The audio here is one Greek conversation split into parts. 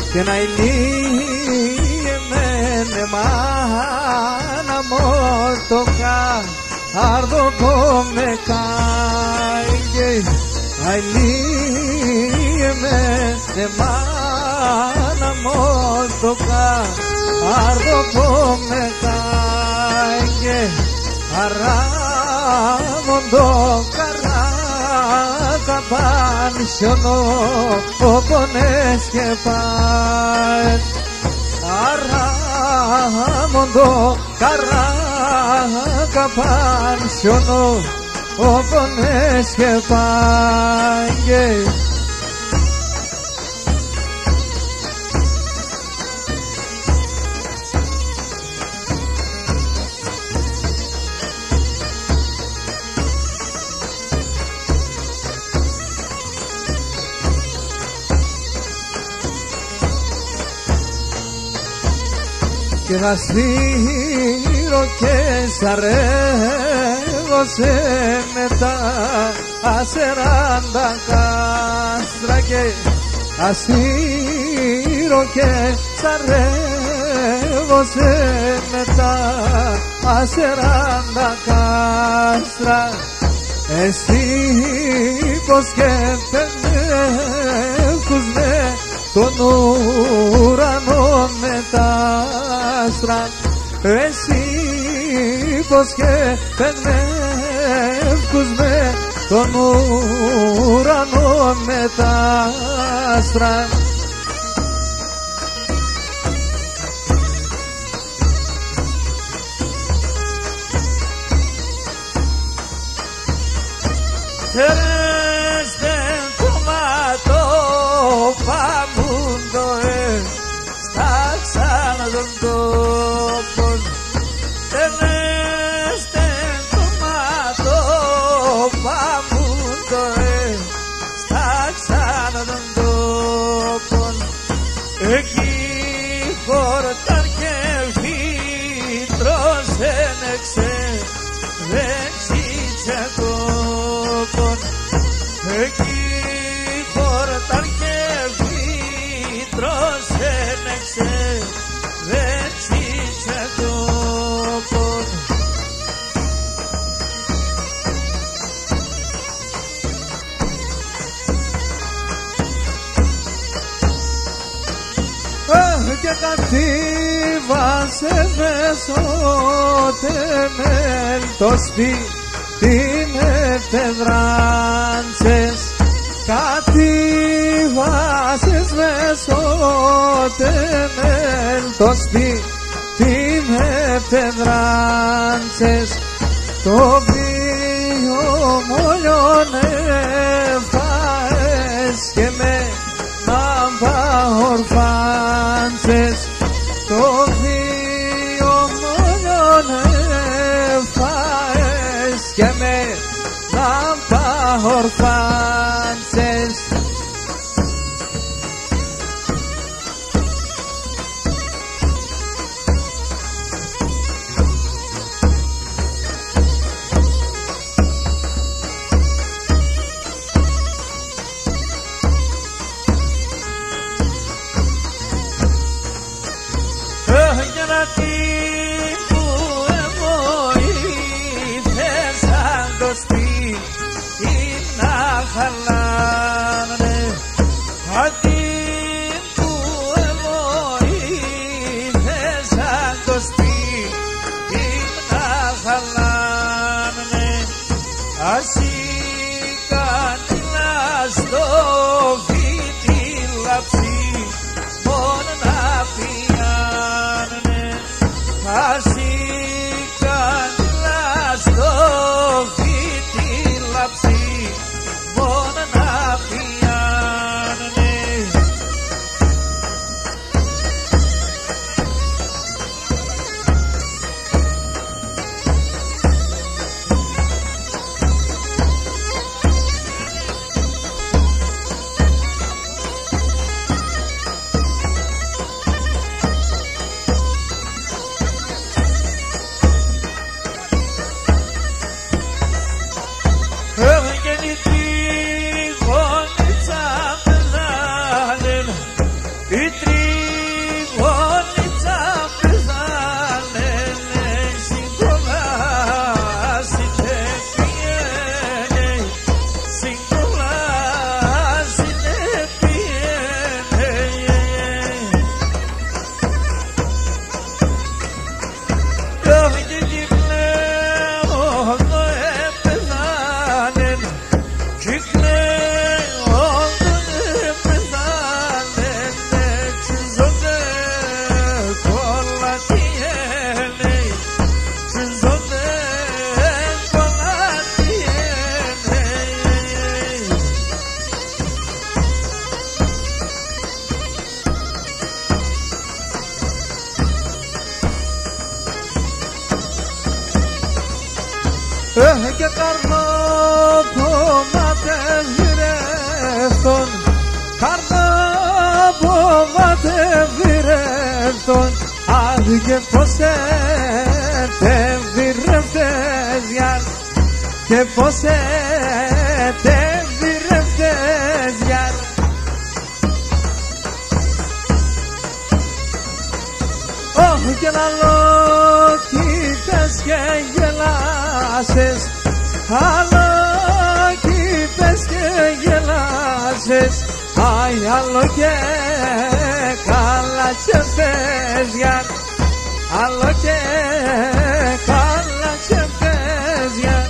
και να ηλίεμενε μάνα μόρτοκα άρδοκο με κάιγε ηλίεμενε μάνα μόρτοκα άρδοκο με κάιγε αράμοντο καράκα πανσιονό πόνες και πάει αράμοντο καράκα πανσιονό πόνες και πάει και θα στείλω και σαρεύωσε μετά ασεράντα κάστρα και θα στείλω και σαρεύωσε μετά ασεράντα κάστρα εσύ πως και πενεύκους με τον ουρανό με τα άστρα εσύ πως και πενεύκους με τον ουρανό με τα άστρα τον τόπον τελέστε κομμάτο παμούντο στάξανα τον τόπον εκεί χορτάρ και φύτρος ένεξε δεξίτσε κόπον εκεί χορτάρ και φύτρος ένεξε δεξίτσε τόπον και κατήβασε μεσότεμελ το σπίτι με πεδράντσες κατήβασες μεσότεμελ το σπίτι με πεδράντσες το βίο μολιόν έφαες και με ναμπα ορφάντσες το βίο μολιόν έφαες και με ναμπα ορφάντσες και πως εβηρευτές γιαρ, και πως εβηρευτές γιαρ. Όχι και λαλό κοίτες και γελάσες, άλλο κοίτες και γελάσες, αι άλλο και καλά τσεφτές γιαρ, άλλο και καλά τσεφτές γιαρ.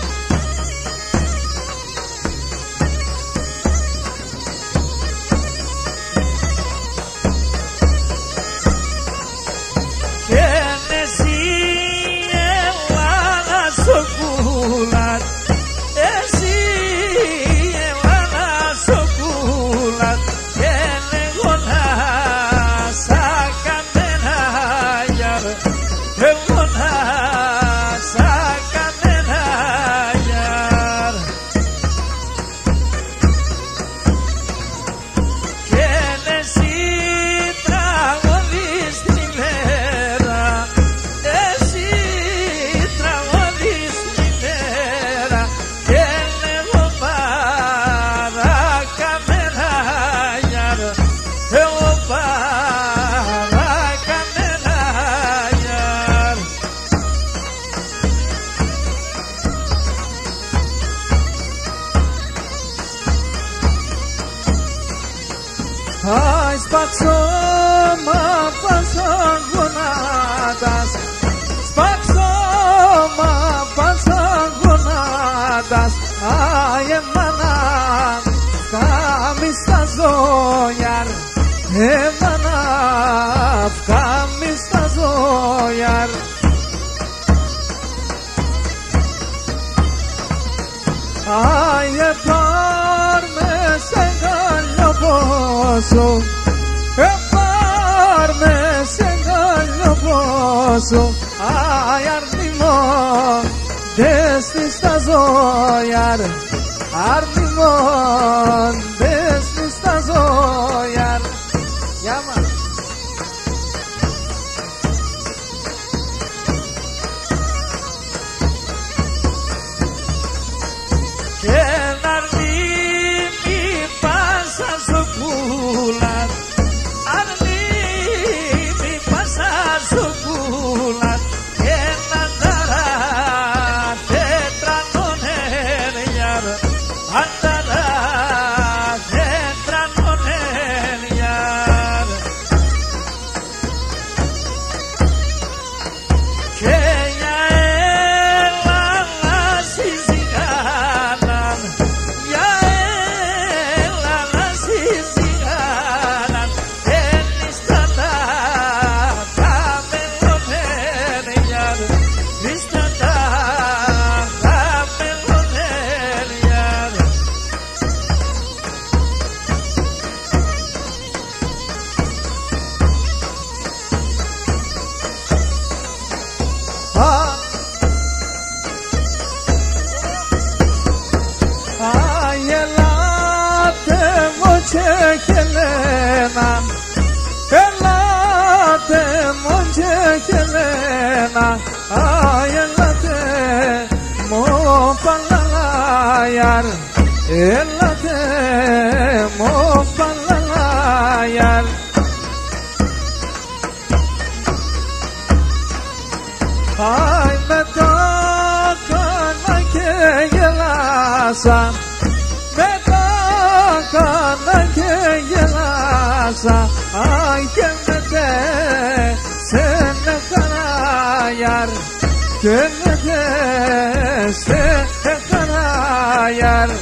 Και εσύ Ελλάδα σοκούλα, εσύ Ελλάδα σοκούλα, και λέγονα σαν καμένα γιαρ, λέγονα σαν καμένα γιαρ. Και εσύ τραγωδείς την ημέρα, εσύ τραγωδείς την ημέρα, και λέγω παρακαμένα γιαρ, εγώ παρακαμένα γιαρ. Αι σπάξω μα πάσαν γονάτας, σπάξω μα πάσαν γονάτας, αι εμάνα φκάμι στα ζώγιαρ, εμάνα φκάμι στα ζώγιαρ. Αι επάρ με σε γάλιο πόσο, επάρ με σε γάλιο πόσο, αι αρνημό δες της τα ζώγιαρ, αρνημό δες της τα ζώγιαρ. Γεια μας. Και να'ρθεί μη πάσα σοκούλα, αρνεί μη πάσα σοκούλα, και να ταρά τετρανώνεν γιαρ, ανταρά τετρανώνεν γιαρ. Και για Ελλάδα συζυγάναν, για Ελλάδα συζυγάναν, ενίστατα τα μελώνεν γιαρ, ενίστατα τα μελώνεν γιαρ. Αι ελάτε μου και Χελένα, ελάτε μου και Χελένα, αι ελάτε μου παλαλάιαρ, ελάτε μου παλαλάιαρ. Αι με τα κάνα και γελάσα, με τα κάνα και γελάσα, αι και με σε νεχαράγιαρ, και με σε νεχαράγιαρ.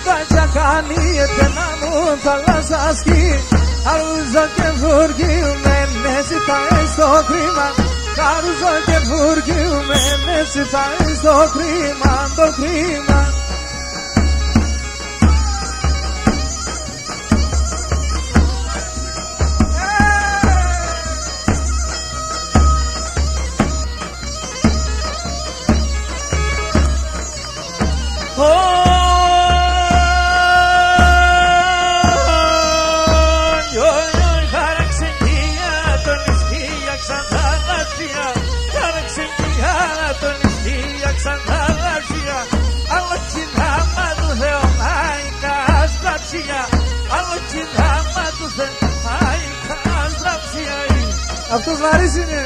τα τσακάνι, ετένα μου θάλασσα σκι. Χαρούζω και βουργιούμε, με ζητάει στο χρήμα. Χαρούζω και βουργιούμε, με ζητάει στο χρήμα, το χρήμα. Αυτός βαρύς είναι.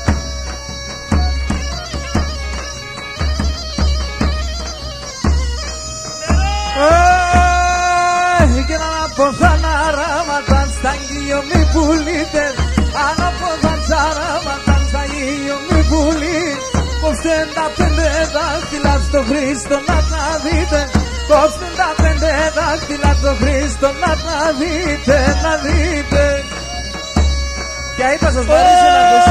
Και να αποθάνα ράματα στα γιο μη πουλείτε. Αν αποθάνα ράματα στα γιο μη πουλείτε. Κόψτε τα 5 δάχτυλα στο Χριστό να τα δείτε. Κόψτε τα 5 δάχτυλα στο Χριστό να τα δείτε, να δείτε. Και είπα σας βαρύς είναι αυτός.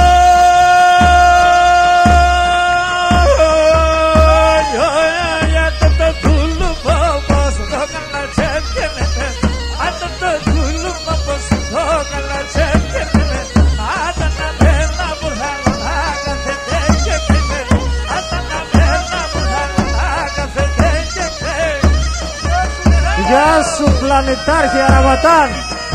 Γεια σου πλανητάρχη Αραματάν.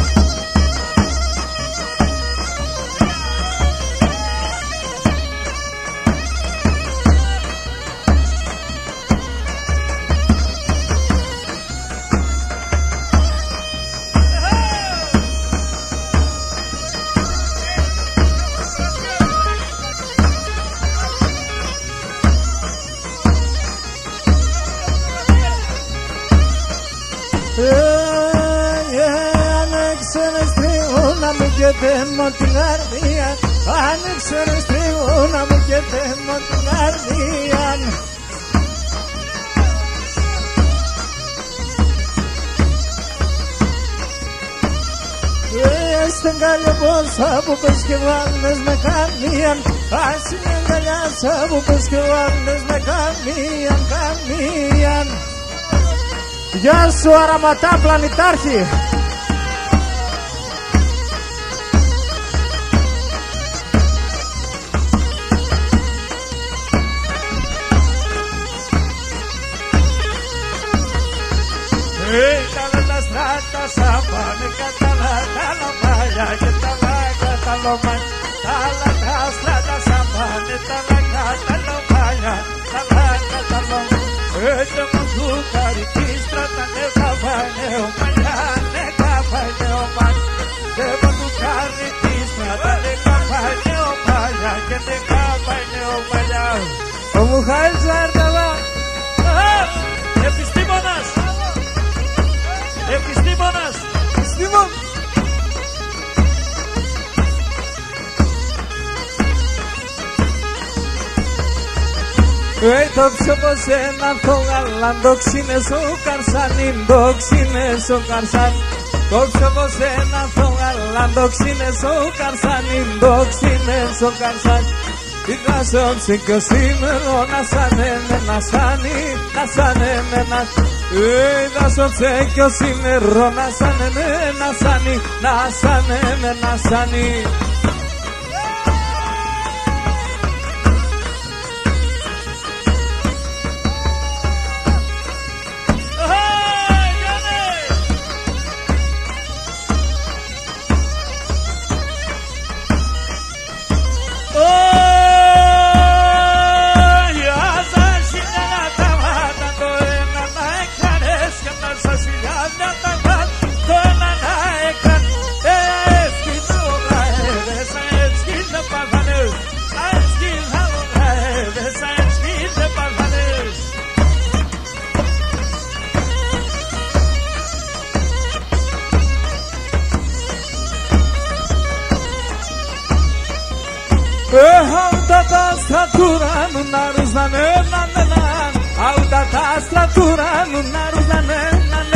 Μου την καρδία, άνοιξε ρε στριγούνα μου και δέμω την καρδία. Στην καλιοπόσα που πες και βάλες με καμίαν. Ας είναι αγκαλιάσα που πες και βάλες με καμίαν, καμίαν. Γεια σου Αραματά πλανητάρχη. Τα στράτα σαν πάνε κατά τα λαμβάνια και τα λάγκα τα λαμβάνια. Τα λάγκα στράτα σαν πάνε τα λάγκα τα λαμβάνια, τα λάγκα τα λαμβάνια. Έτσι μου του καρική στράτα ναι καβάνε ο μαλλιά, ναι καβάνε ο μαλλιά. Έτσι μου του καρική στράτα ναι καβάνε ο μαλλιά και ναι καβάνε ο μαλλιά. Ο Μουχαήλ Ζαρταλά. Επιστήμονας. Επιστήμονας. Επιστήμον. Το ψωπος ένα το γαλάν, το ξύνες ο καρσάνιν, το ξύνες ο καρσάν. Το ψωπος ένα το γαλάν, το ξύνες ο καρσάνιν, το ξύνες ο καρσάν. Είδα σε όψε κι ο σήμερα να σάνε με να σάνει, να σάνε με να σάνει. Είδα σε όψε κι ο σήμερα να σάνε με να σάνει, να σάνε με να σάνει. Stratura nu naruz na ne na na na, auda ta stratura nu naruz na ne na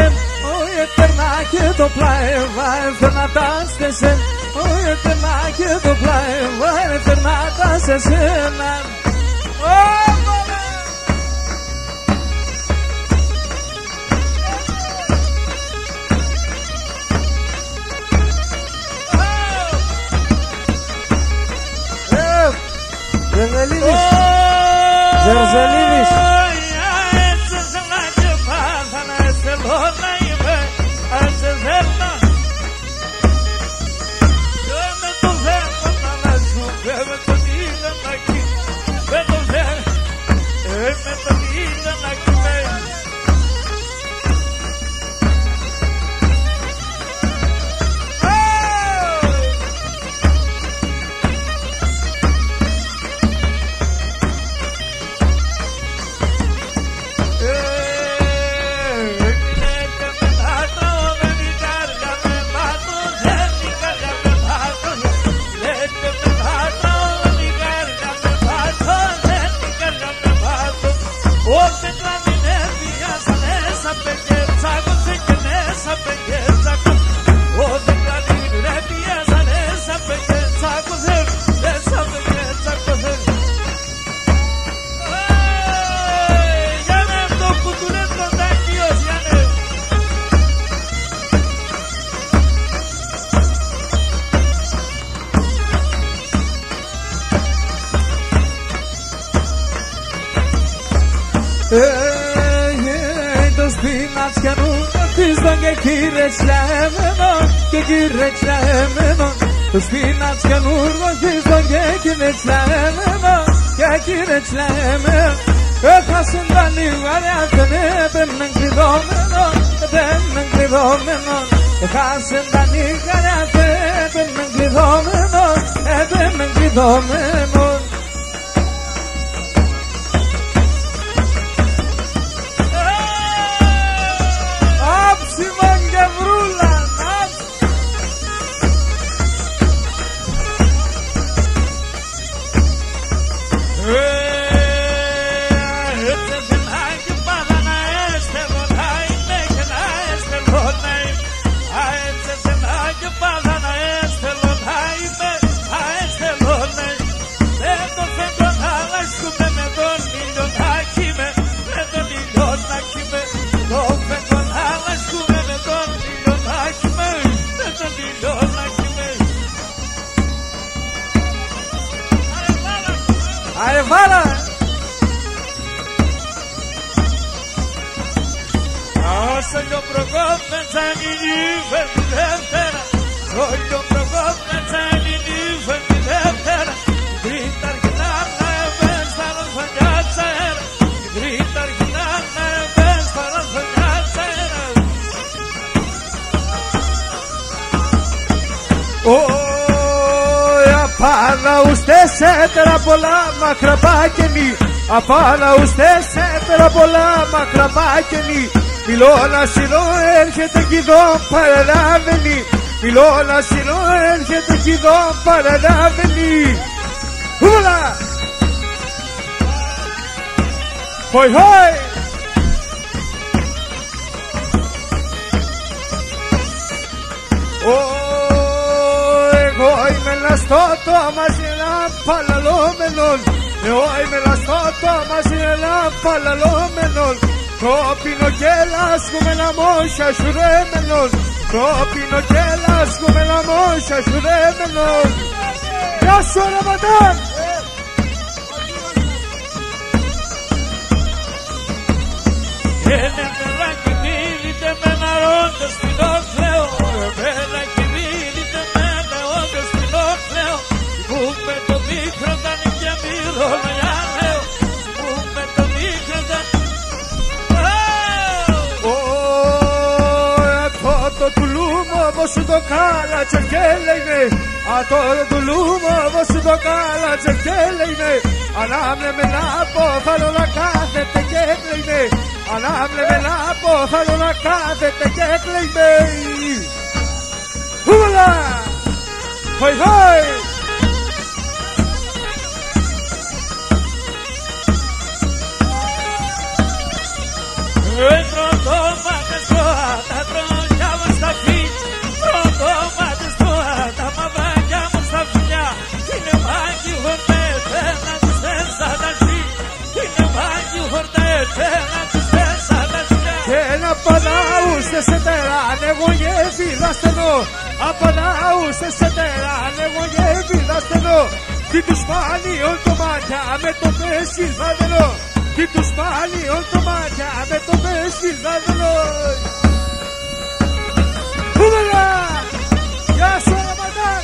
και το πλάι, φέρνα τα σε σένα. Έταιρνα και το πλάι, φέρνα τα σε σένα. Ζερζελίδης. Ζερζελίδης. Το σπινάτσιανού χτίστον και κυρετσιαμένον και κυρετσιαμένον. Το σπινάτσιανού χτίστον και κυρετσιαμένον και κυρετσιαμένον. Έχασαν τα νιγάρια, δεν έπαιρνε κλειδωμένο, έπαιρνε κλειδωμένο. Έχασαν τα νιγάρια, δεν έπαιρνε κλειδωμένο, έπαιρνε κλειδωμένο. Σιμών και βρούλα, Aye, para. Soy yo progomenza mi diferentera. Soy yo progomenza mi diferentera. Gritar ginana pensar en soñar. Gritar ginana pensar en soñar. Απάνα usted se τέρα πολλά μακρά πάκενη. Απάνα usted se τέρα πολλά μακρά πάκενη. Μιλώνα σινό έρχεται κι εδώ παραλάβαινη. Μιλώνα σινό έρχεται κι εδώ παραλάβαινη. Ούλα! Χοι χοι! Εγώ είμαι λαστότο μαζί ένα παλαλόμενον. Εγώ είμαι λαστότο μαζί ένα παλαλόμενον. Τρόπινο και λάσκουμε να μόσια σου ρέμενον. Τρόπινο και λάσκουμε να μόσια σου ρέμενον. Γεια σου Ραματάν! Ένα παιδάκι μίλητε με ένα ρόντο στην όχλεο. Παιδάκι μίλητε με ένα ρόντο στην όχλεο. Που με το μικρό τα νύχια μυρώνω για λέω. Που με το μικρό τα το τουλούμο όπως το κάλατσε και λέγε. Το τουλούμο όπως το κάλατσε και λέγε. Ανάμνε να πω θέλω να κάθεται και κλαίγε. Ανάμνε να πω θέλω να κάθεται και κλαίγε. Ούλα! Χοι χοι! Entro todo más que está να πανάουστε σε τεράν, εγώ γεύιδα στενό. Απανάουστε σε τεράν, εγώ γεύιδα στενό. Τι τους μάνιον το μάτια με το πέσι δαδελό. Τι τους μάνιον το μάτια με το πέσι δαδελό. Πούμελα! Γεια σου Ραματάν!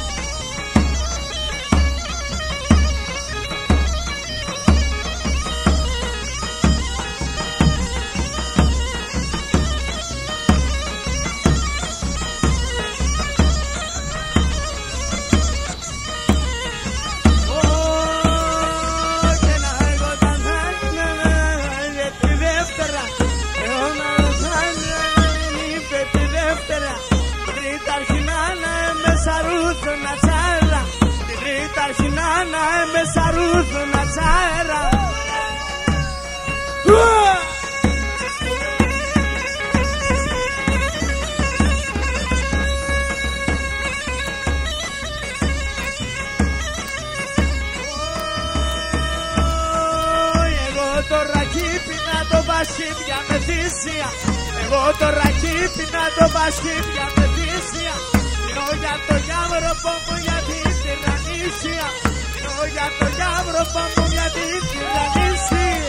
Εγώ το ρακίπι να το πασχίπια με θύσια. Μιλώ για το γιάβροπο μου για την τυραννήσια. Μιλώ για το γιάβροπο μου για την τυραννήσια.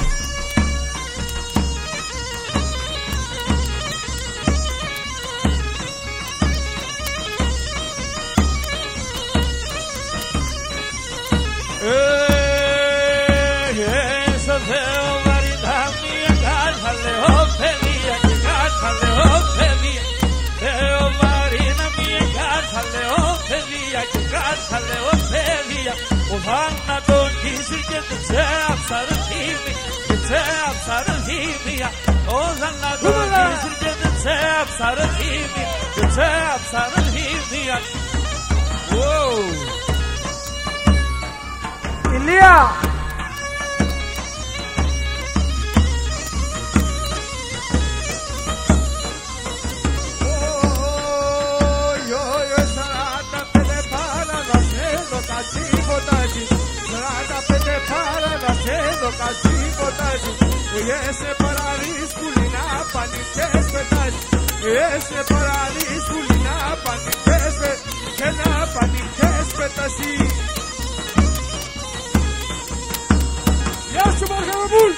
Στο Θεό βαρύτητα μία κάρτα λέω παιδιά και κάρτα λέω παιδιά. Θεό βαρύτητα μία κάρτα λέω παιδιά και κάρτα λέω παιδιά. Ο θάνατον κύσου και το τσέαψα ρθίμη και τσέαψα ρθίμια. Ο θάνατον κύσου και το τσέαψα ρθίμη και τσέαψα ρθίμια. Ηλία! Ese παραλύς πουλινά πανικές πετάς. Ese παραλύς πουλινά πανικές και να πανικές πετάσει. Γεια σου Μαργαροπούλ!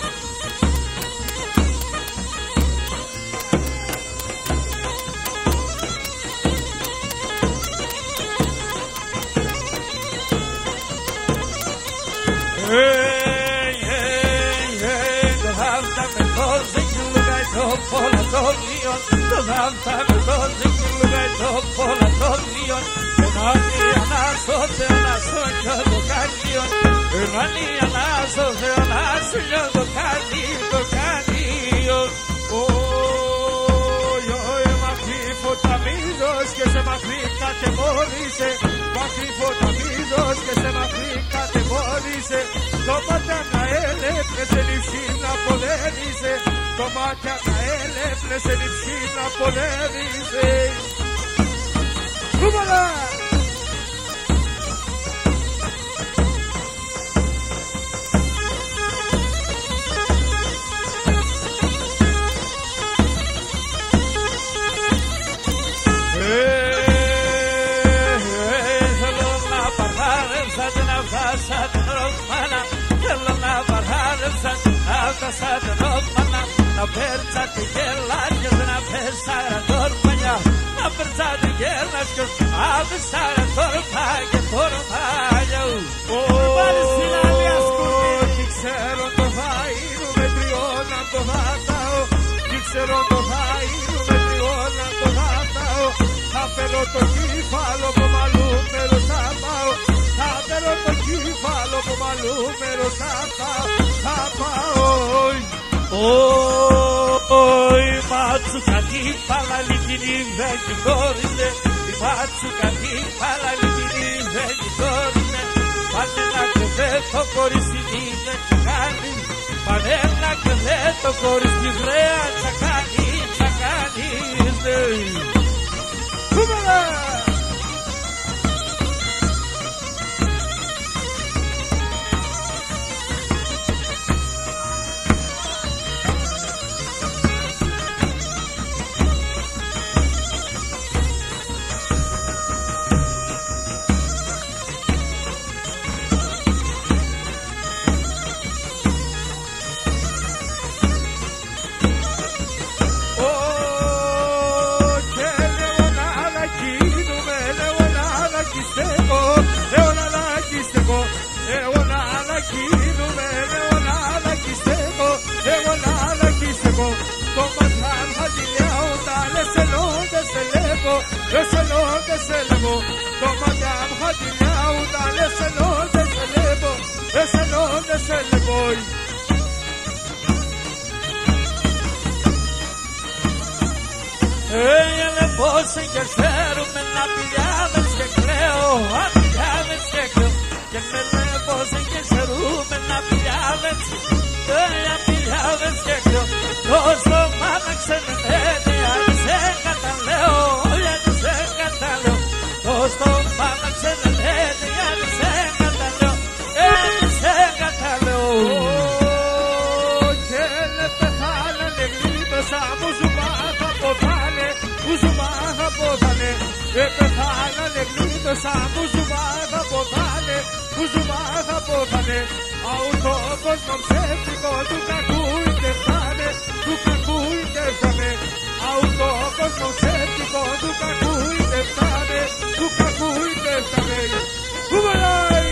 Το δάφταμε το ζυγκλούγα το πολλατόριον. Ενάνι ανάσω θεονάσω και το καρδιόν. Ενάνι ανάσω θεονάσω και το καρδιόν. Μακρύ φωταμίζος και σε μακρύ κατεμόρισε. Μακρύ φωταμίζος και σε μακρύ κατεμόρισε. Το πατάνα έλεπνε νυψή να πολέμησε. Το μάτια να έλεπνε νυψή να πολέμησε. Ρούμαλα! Θέλω να παρθάρεψα την αφάσα την ροφμάνα. Θέλω να παρθάρεψα την αφάσα την ροφμάνα. Να πέρτσα τη γελάκες να πέσαρα τορμανιά. Να πέρτσα τη γελάκες να πέσαρα τορμάγια τορμάγια. Τι ξέρω το φαΐρου με τριώνα το δάταο. Τι ξέρω το φαΐρου με τριώνα το δάταο. Θα φέρω το κύφαλο που μαλλούμερο θα πάω. Θα φέρω το κύφαλο που μαλλούμερο θα πάω. Θα πάω. Oi, Matsuka di Palalitini Vegorine, Matsuka di Palalitini Vegorine, Panella Creveto Corisini Vegani, Panella Creveto Corisini Rea Chacani, Chacani, Kumala! λέγω, το ματράν θα γυλιάω, τα λες ελό, δεν σε λέγω, λες ελό, δεν σε λέγω, το ματράν θα γυλιάω, τα λες ελό, δεν σε λέγω, λες ελό, δεν σε λέγω. Έγινε πως εγκεφέρουμε να πηγαίνεις και κλαίω, αν πηγαίνεις και κλαίω. Και με λέει πως εγκεφέρουμε να πηγαίνεις, αν πηγαίνεις και κλαίω. Τόσο μάνα ξενετέτη, αν σε καταλέω, αν σε καταλέω. Τόσο μάνα ξενετέτη, αν σε καταλέω, αν σε καταλέω. Και le πεθάνανε γλίτωσα, μου ζουμάχα ποτάνε, μου ζουμάχα ποτάνε. Πεθάνανε γλίτωσα, μου ζουμάχα ποτάνε, μου ζουμάχα ποτάνε. Αούτο κόσμο ψεύτικο, του κακού είτε φτάνε, του κακού είτε φτάνε. Αούτο κόσμο ψεύτικο, του κακού είτε φτάνε, του κακού είτε φτάνε. Κουβαλάει!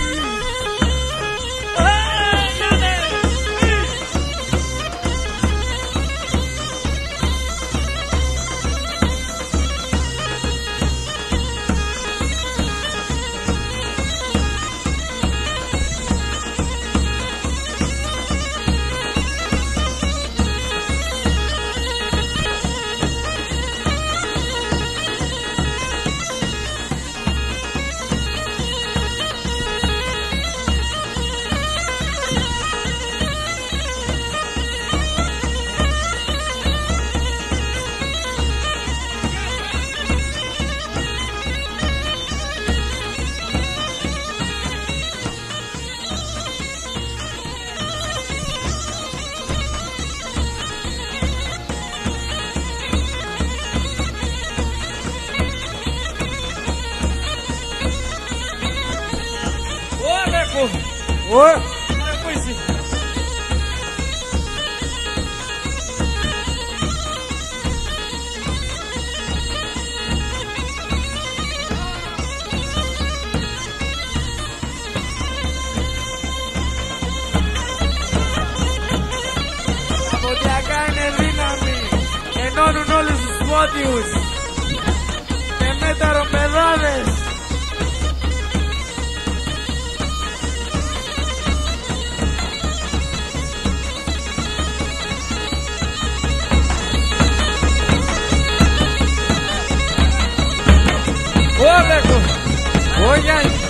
Oi! Poesia. Τα ποντιακά είναι δύναμη, ενώνουν όλους τους πόντιους και μεταροπεδάδες. Ô, Leco! Ô, Yanni!